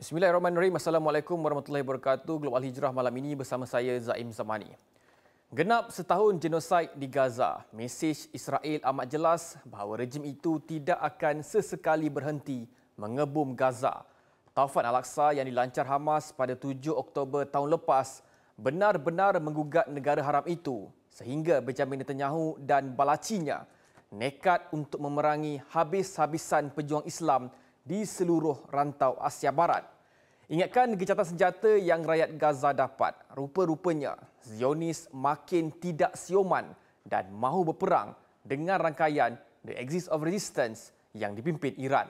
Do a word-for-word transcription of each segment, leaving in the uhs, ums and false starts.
Bismillahirrahmanirrahim. Assalamualaikum warahmatullahi wabarakatuh. Global Hijrah malam ini bersama saya Zaim Zamani. Genap setahun genosid di Gaza, mesej Israel amat jelas bahawa rejim itu tidak akan sesekali berhenti mengebum Gaza. Taufan Al-Aqsa yang dilancar Hamas pada tujuh Oktober tahun lepas benar-benar menggugat negara haram itu sehingga Benjamin Netanyahu dan balacinya nekat untuk memerangi habis-habisan pejuang Islam di seluruh rantau Asia Barat. Ingatkan gecatan senjata yang rakyat Gaza dapat. Rupa-rupanya Zionis makin tidak sioman dan mahu berperang dengan rangkaian The Axis of Resistance yang dipimpin Iran.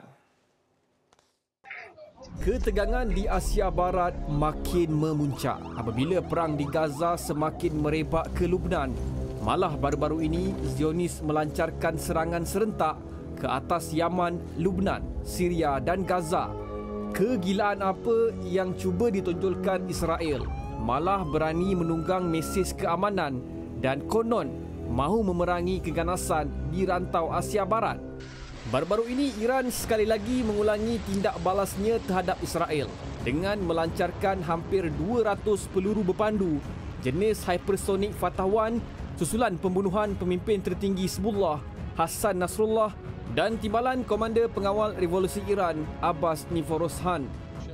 Ketegangan di Asia Barat makin memuncak apabila perang di Gaza semakin merebak ke Lubnan. Malah baru-baru ini Zionis melancarkan serangan serentak ke atas Yaman, Lubnan, Syria dan Gaza. Kegilaan apa yang cuba ditonjolkan Israel malah berani menunggang mesej keamanan dan konon mahu memerangi keganasan di rantau Asia Barat. Baru-baru ini Iran sekali lagi mengulangi tindak balasnya terhadap Israel dengan melancarkan hampir dua ratus peluru berpandu jenis hypersonic Fatah satu susulan pembunuhan pemimpin tertinggi Hizbullah Hassan Nasrullah dan timbalan Komander Pengawal Revolusi Iran Abbas Niforoshan.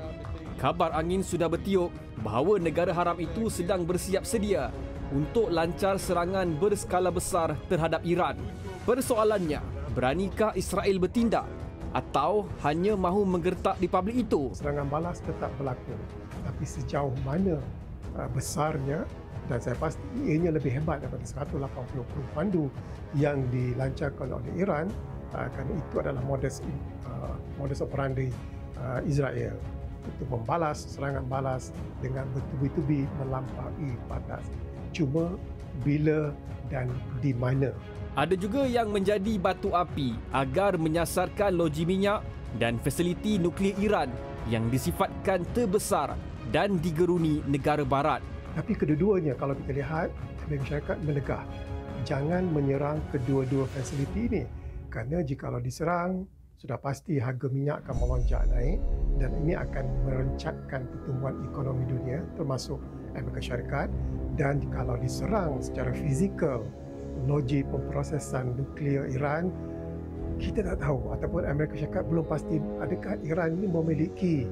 Kabar angin sudah bertiup bahawa negara haram itu sedang bersiap sedia untuk lancar serangan berskala besar terhadap Iran. Persoalannya, beranikah Israel bertindak atau hanya mahu menggertak di publik itu? Serangan balas tetap berlaku, tapi sejauh mana uh, besarnya, dan saya pasti ianya lebih hebat daripada seratus lapan puluh peluru pandu yang dilancarkan oleh Iran. Uh, kerana itu adalah modus uh, modus operandi uh, Israel untuk membalas serangan balas dengan bertubi-tubi melampaui batas. Cuma bila dan di mana. Ada juga yang menjadi batu api agar menyasarkan loji minyak dan fasiliti nuklear Iran yang disifatkan terbesar dan digeruni negara barat. Tapi kedua-duanya kalau kita lihat, masyarakat menegah. Jangan menyerang kedua-dua fasiliti ini. Kerana jikalau diserang, sudah pasti harga minyak akan melonjak naik dan ini akan meroncakkan pertumbuhan ekonomi dunia termasuk Amerika Syarikat. Dan jikalau diserang secara fizikal, loji pemprosesan nuklear Iran, kita tak tahu ataupun Amerika Syarikat belum pasti adakah Iran ini memiliki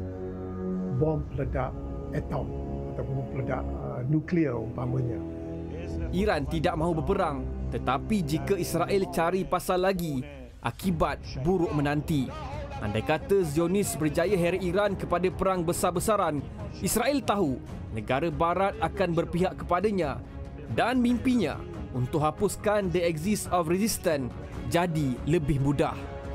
bom peledak atom ataupun bom peledak uh, nuklear umpamanya. Iran tidak mahu berperang, tetapi jika Israel cari pasal lagi, akibat buruk menanti. Andai kata Zionis berjaya heret Iran kepada perang besar-besaran, Israel tahu negara barat akan berpihak kepadanya dan mimpinya untuk hapuskan The Axis of Resistance jadi lebih mudah.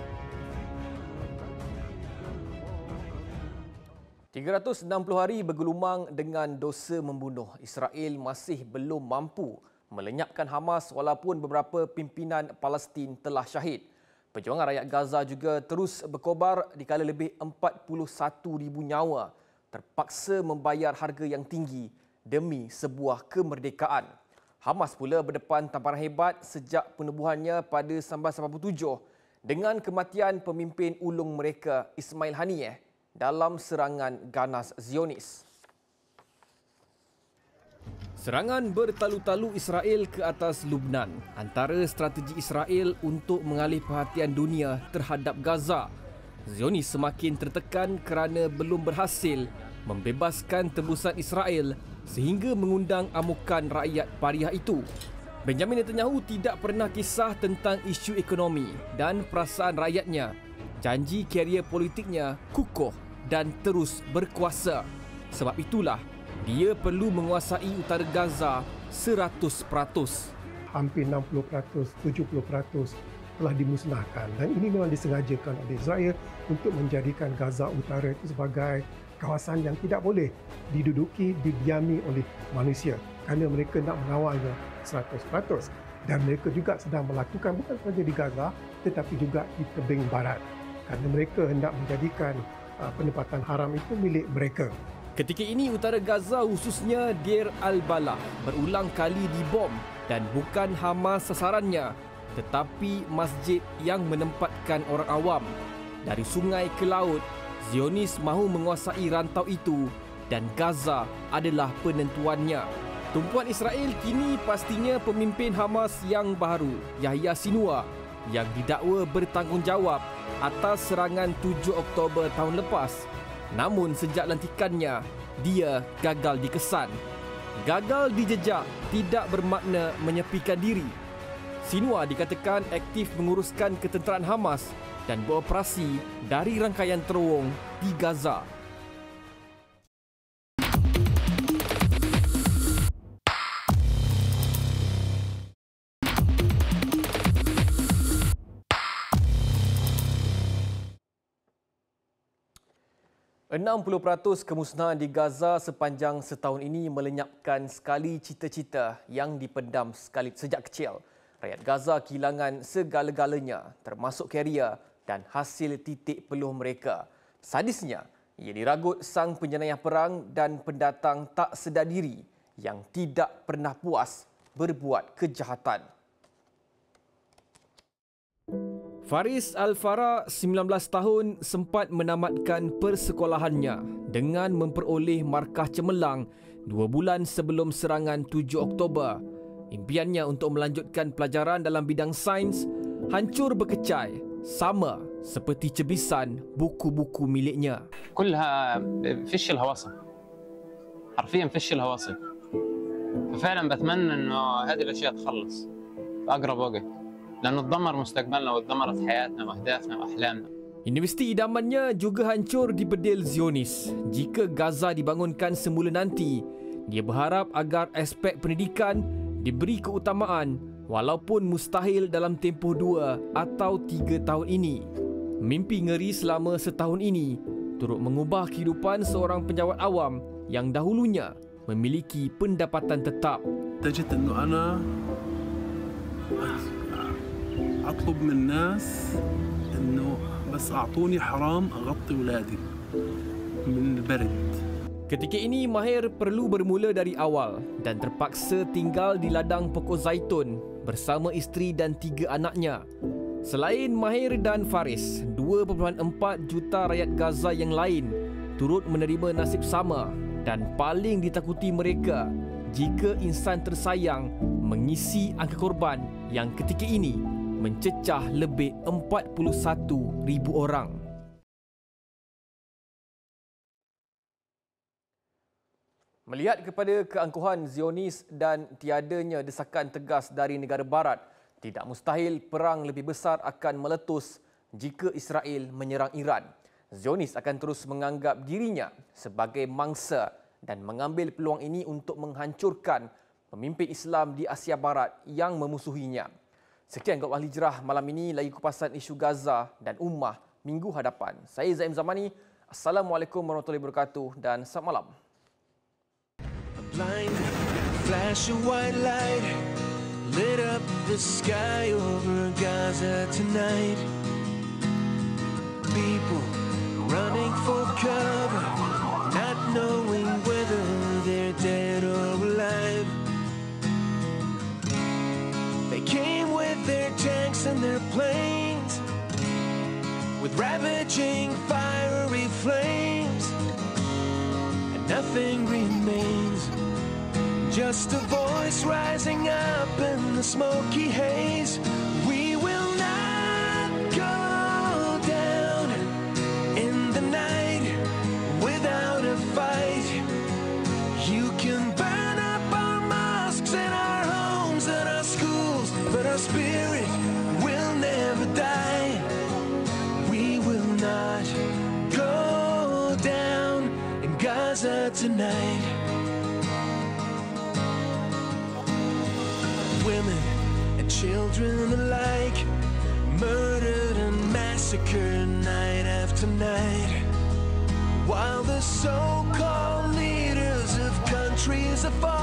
tiga ratus enam puluh hari bergelumang dengan dosa membunuh. Israel masih belum mampu melenyapkan Hamas walaupun beberapa pimpinan Palestin telah syahid. Perjuangan rakyat Gaza juga terus berkobar dikala lebih empat puluh satu ribu nyawa terpaksa membayar harga yang tinggi demi sebuah kemerdekaan. Hamas pula berdepan tamparan hebat sejak penubuhannya pada seribu sembilan ratus lapan puluh tujuh dengan kematian pemimpin ulung mereka Ismail Haniyeh dalam serangan ganas Zionis. Serangan bertalu-talu Israel ke atas Lubnan antara strategi Israel untuk mengalih perhatian dunia terhadap Gaza. Zionis semakin tertekan kerana belum berhasil membebaskan tembusan Israel sehingga mengundang amukan rakyat pariah itu. Benjamin Netanyahu tidak pernah kisah tentang isu ekonomi dan perasaan rakyatnya. Janji karier politiknya kukuh dan terus berkuasa. Sebab itulah dia perlu menguasai utara Gaza seratus peratus. Hampir enam puluh peratus, tujuh puluh peratus telah dimusnahkan dan ini memang disengajakan oleh Israel untuk menjadikan Gaza Utara itu sebagai kawasan yang tidak boleh diduduki, didiami oleh manusia kerana mereka nak mengawalnya seratus peratus. Dan mereka juga sedang melakukan bukan sahaja di Gaza tetapi juga di tebing barat kerana mereka hendak menjadikan uh, penempatan haram itu milik mereka. Ketika ini utara Gaza khususnya Deir al-Balah berulang kali dibom dan bukan Hamas sasarannya tetapi masjid yang menempatkan orang awam. Dari sungai ke laut, Zionis mahu menguasai rantau itu dan Gaza adalah penentuannya. Tumpuan Israel kini pastinya pemimpin Hamas yang baru, Yahya Sinwar, yang didakwa bertanggungjawab atas serangan tujuh Oktober tahun lepas. Namun sejak lantikannya, dia gagal dikesan. Gagal dijejak tidak bermakna menyepikan diri. Sinwar dikatakan aktif menguruskan ketenteraan Hamas dan beroperasi dari rangkaian terowong di Gaza. enam puluh peratus kemusnahan di Gaza sepanjang setahun ini melenyapkan sekali cita-cita yang dipendam sekali sejak kecil. Rakyat Gaza kehilangan segala-galanya termasuk karier dan hasil titik peluh mereka. Sadisnya, ia diragut sang penjenayah perang dan pendatang tak sedar diri yang tidak pernah puas berbuat kejahatan. Faris Al-Farah, sembilan belas tahun, sempat menamatkan persekolahannya dengan memperoleh markah cemerlang dua bulan sebelum serangan tujuh Oktober. Impiannya untuk melanjutkan pelajaran dalam bidang sains hancur berkecai, sama seperti cebisan buku-buku miliknya. كلها فش الهواصل حرفيا فش الهواصل ففعلا بتمنى انه هذه الاشياء تخلص في اقرب وقت لانه تدمر مستقبلنا وتدمرت حياتنا واهدافنا واحلامنا. Universiti idamannya juga hancur di bedil Zionis. Jika Gaza dibangunkan semula nanti, dia berharap agar aspek pendidikan diberi keutamaan walaupun mustahil dalam tempoh dua atau tiga tahun ini. Mimpi ngeri selama setahun ini turut mengubah kehidupan seorang penjawat awam yang dahulunya memiliki pendapatan tetap. تجد أنه أنا أطلب من الناس أنه بس أعطوني حرام أغطي أولادي من البرد. Ketika ini Mahir perlu bermula dari awal dan terpaksa tinggal di ladang pokok zaitun bersama isteri dan tiga anaknya. Selain Mahir dan Faris, dua perpuluhan empat juta rakyat Gaza yang lain turut menerima nasib sama dan paling ditakuti mereka jika insan tersayang mengisi angka korban yang ketika ini mencecah lebih empat puluh satu ribu orang. Melihat kepada keangkuhan Zionis dan tiadanya desakan tegas dari negara barat, tidak mustahil perang lebih besar akan meletus jika Israel menyerang Iran. Zionis akan terus menganggap dirinya sebagai mangsa dan mengambil peluang ini untuk menghancurkan pemimpin Islam di Asia Barat yang memusuhinya. Sekian Gawat Hijrah malam ini, lagi kupasan isu Gaza dan ummah minggu hadapan. Saya Zaim Zamani. Assalamualaikum warahmatullahi wabarakatuh dan selamat malam. Blind flash of white light lit up the sky over Gaza tonight. People running for cover, not knowing whether they're dead or alive. They came with their tanks and their planes, with ravaging fiery flames, and nothing remains. Just a voice rising up in the smoky haze. We will not go down in the night without a fight. You can burn up our mosques and our homes and our schools, but our spirit will never die. We will not go down in Gaza tonight. Women and children alike, murdered and massacred night after night, while the so-called leaders of countries are